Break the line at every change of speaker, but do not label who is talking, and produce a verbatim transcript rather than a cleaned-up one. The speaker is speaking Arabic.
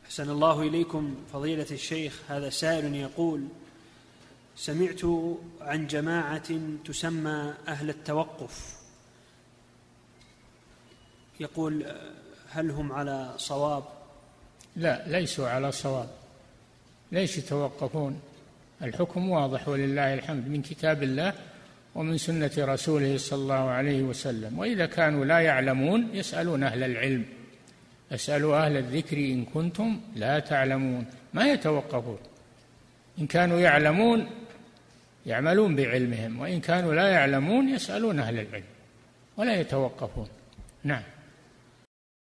أحسن الله إليكم فضيلة الشيخ. هذا سائل يقول: سمعت عن جماعة تسمى أهل التوقف، يقول هل هم على صواب؟
لا، ليسوا على صواب، ليش يتوقفون؟ الحكم واضح ولله الحمد من كتاب الله ومن سنة رسوله صلى الله عليه وسلم. وإذا كانوا لا يعلمون يسألون أهل العلم، اسألوا أهل الذكر إن كنتم لا تعلمون، ما يتوقفون. إن كانوا يعلمون يعملون بعلمهم، وإن كانوا لا يعلمون يسألون أهل العلم ولا يتوقفون. نعم.